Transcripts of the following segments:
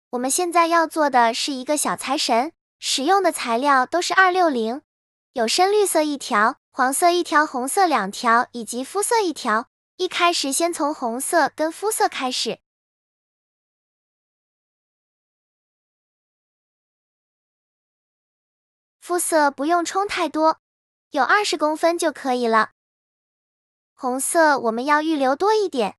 我们现在要做的是一个小财神，使用的材料都是260，有深绿色1条，黄色1条，红色2条，以及肤色1条。一开始先从红色跟肤色开始。肤色不用冲太多，有20公分就可以了。红色我们要预留多一点。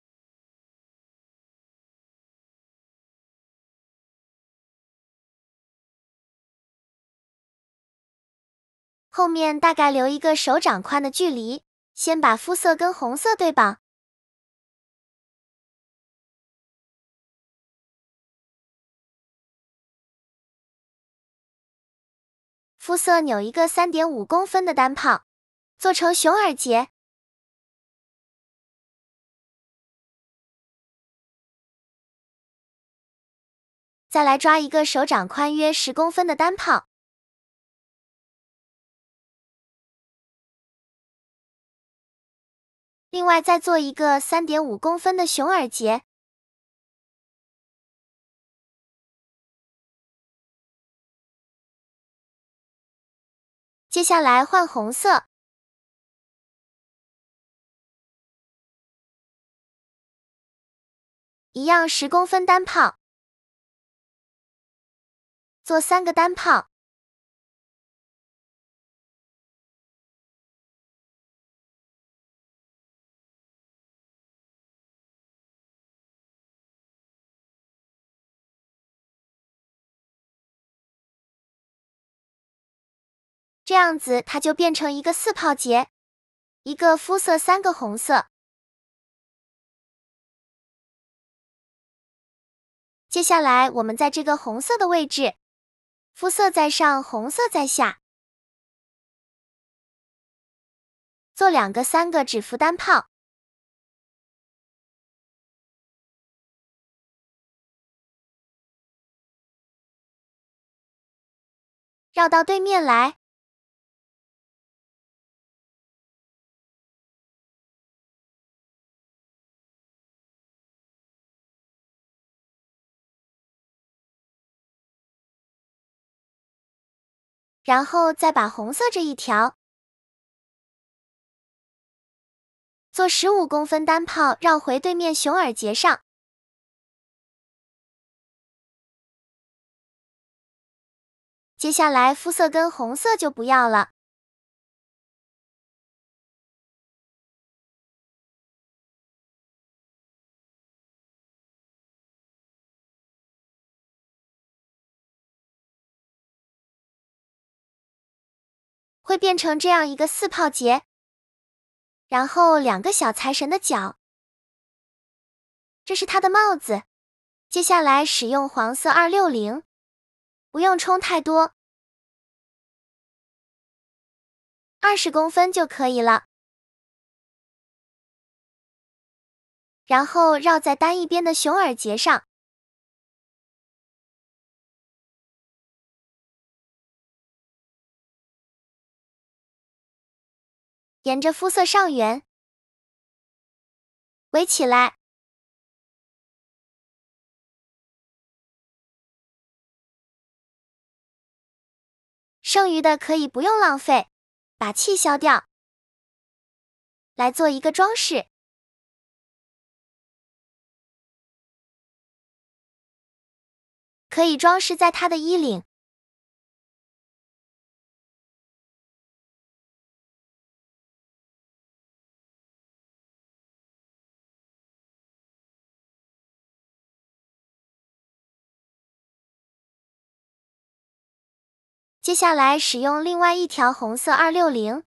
后面大概留一个手掌宽的距离，先把肤色跟红色对绑。肤色扭一个3.5公分的单泡，做成熊耳结。再来抓一个手掌宽约10公分的单泡，另外再做一个3.5公分的熊耳结。接下来换红色，一样10公分单泡，做3个单泡。这样子它就变成一个4泡结，一个肤色3个红色。接下来我们在这个红色的位置，肤色在上，红色在下，做2个3个指腹单泡。绕到对面来，然后再把红色这一条做15公分单泡，绕回对面熊耳结上。接下来肤色跟红色就不要了，会变成这样一个4泡结。然后2个小财神的角，这是它的帽子。接下来使用黄色260，不用冲太多，20公分就可以了。然后绕在单一边的熊耳结上，沿着肤色上缘围起来。剩余的可以不用浪费，把气消掉，来做一个装饰。可以装饰在它的衣领。接下来使用另外一条红色260，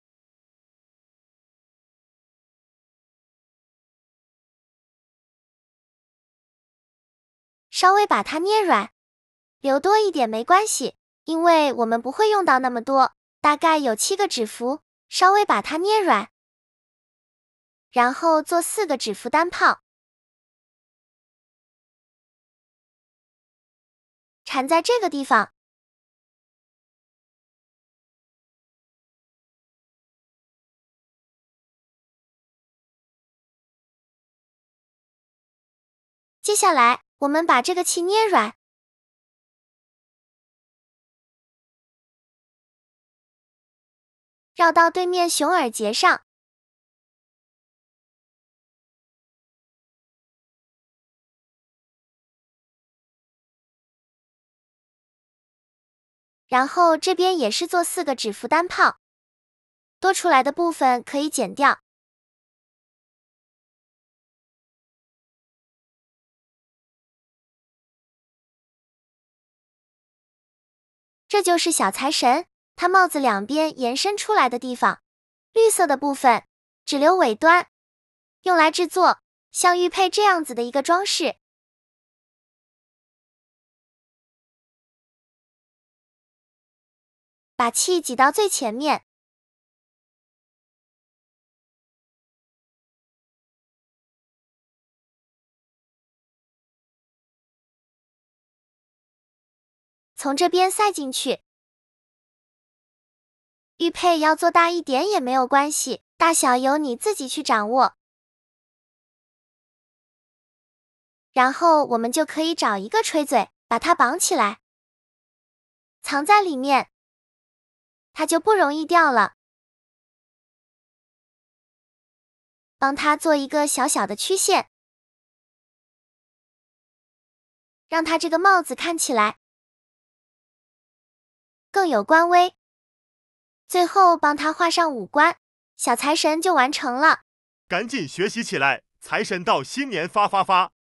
稍微把它捏软，留多一点没关系，因为我们不会用到那么多，大概有7个指腹，稍微把它捏软，然后做4个指腹单泡，缠在这个地方。接下来，我们把这个气捏软， 绕到对面熊耳结上。然后这边也是做4个纸符单泡，多出来的部分可以剪掉。这就是小财神，它帽子两边延伸出来的地方，绿色的部分只留尾端，用来制作像玉佩这样子的一个装饰。把气挤到最前面，从这边塞进去。玉佩要做大一点也没有关系，大小由你自己去掌握。然后我们就可以找一个吹嘴，把它绑起来，藏在里面，它就不容易掉了。帮它做一个小小的曲线，让它这个帽子看起来更有官威。最后帮它画上五官，小财神就完成了。 赶紧学习起来，财神到，新年发发发！